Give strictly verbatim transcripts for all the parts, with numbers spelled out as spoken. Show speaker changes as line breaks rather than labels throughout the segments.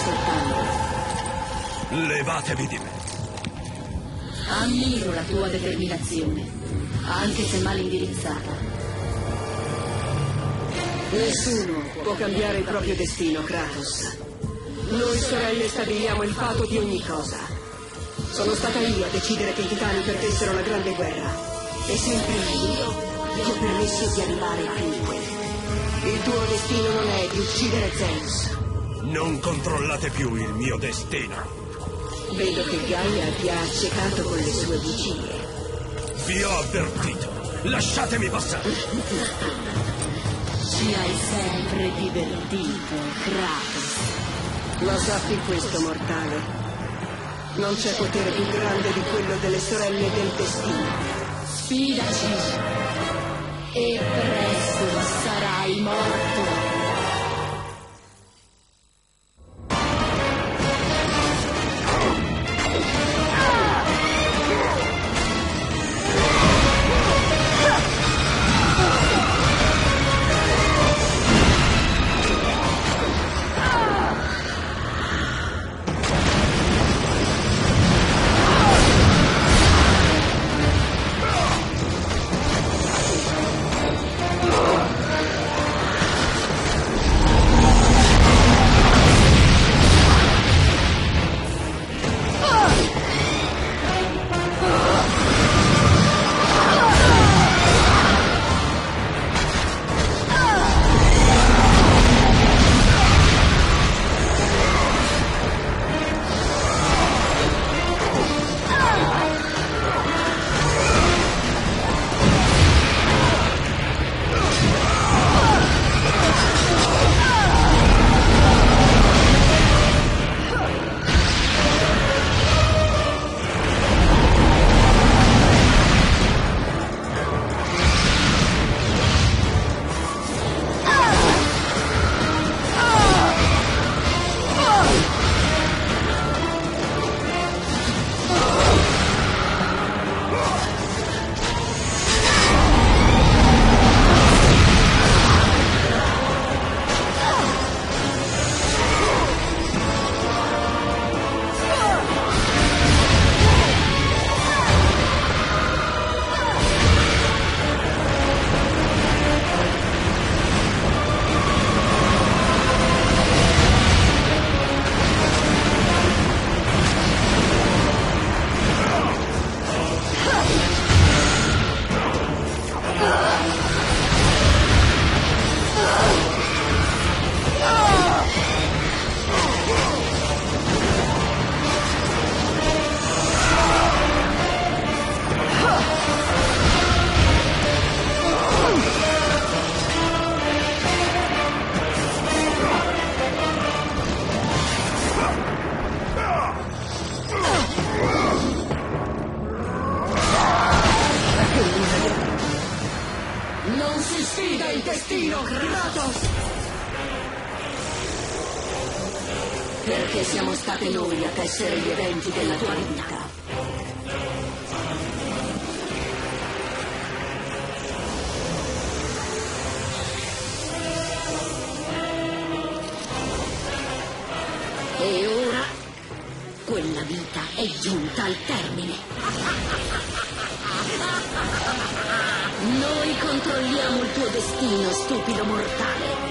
aspettando.
Levatevi di me.
Ammiro la tua determinazione, anche se mal indirizzata.
Nessuno può cambiare il proprio destino, Kratos. Noi sorelle stabiliamo il fato di ogni cosa. Sono stata io a decidere che i titani perdessero la grande guerra. E sempre io vi ho permesso di arrivare qui. Il tuo destino non è di uccidere Zeus.
Non controllate più il mio destino.
Vedo che Gaia ti ha accecato con le sue bugie.
Vi ho avvertito. Lasciatemi passare.
Ci hai sempre divertito, Kratos.
Lo sappi questo, mortale. Non c'è potere più grande di quello delle sorelle del destino.
Sfidaci. E presto sarai morto.
Perché siamo state noi a tessere gli eventi della tua vita. E ora quella vita è giunta al termine. Noi controlliamo il tuo destino, stupido mortale.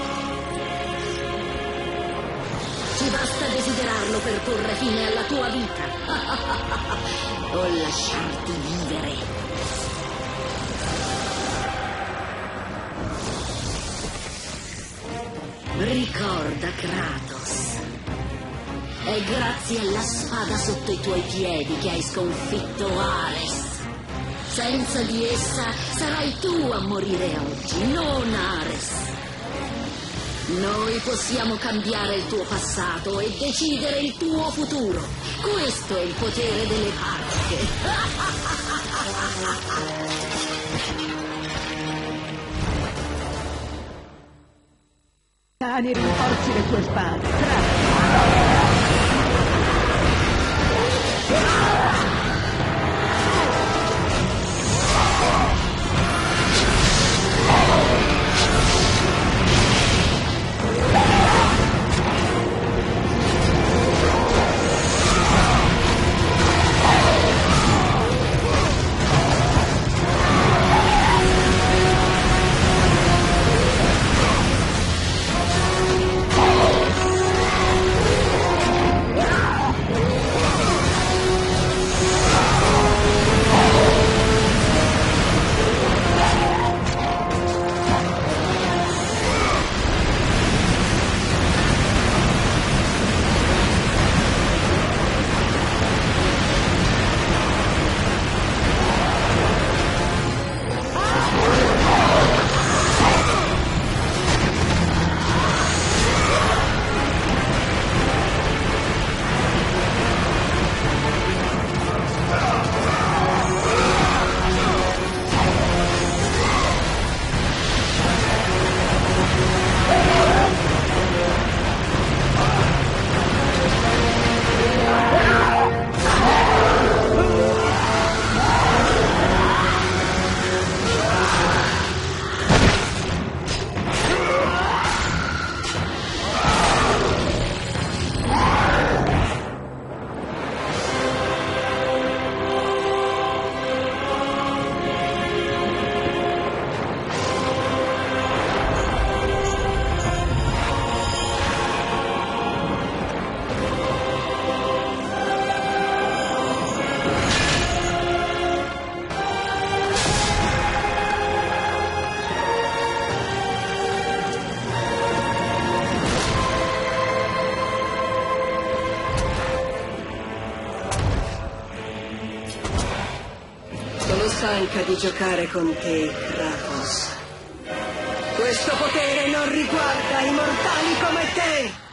Ci basta desiderarlo per porre fine alla tua vita. O lasciarti vivere. Ricorda, Kratos. È grazie alla spada sotto i tuoi piedi che hai sconfitto Ares. Senza di essa sarai tu a morire oggi, non Ares. Noi possiamo cambiare il tuo passato e decidere il tuo futuro. Questo è il potere delle barche.
Cani, rinforzi le tue spade. Bravo.
stanca di giocare con te, Kratos. Questo potere non riguarda i mortali come te!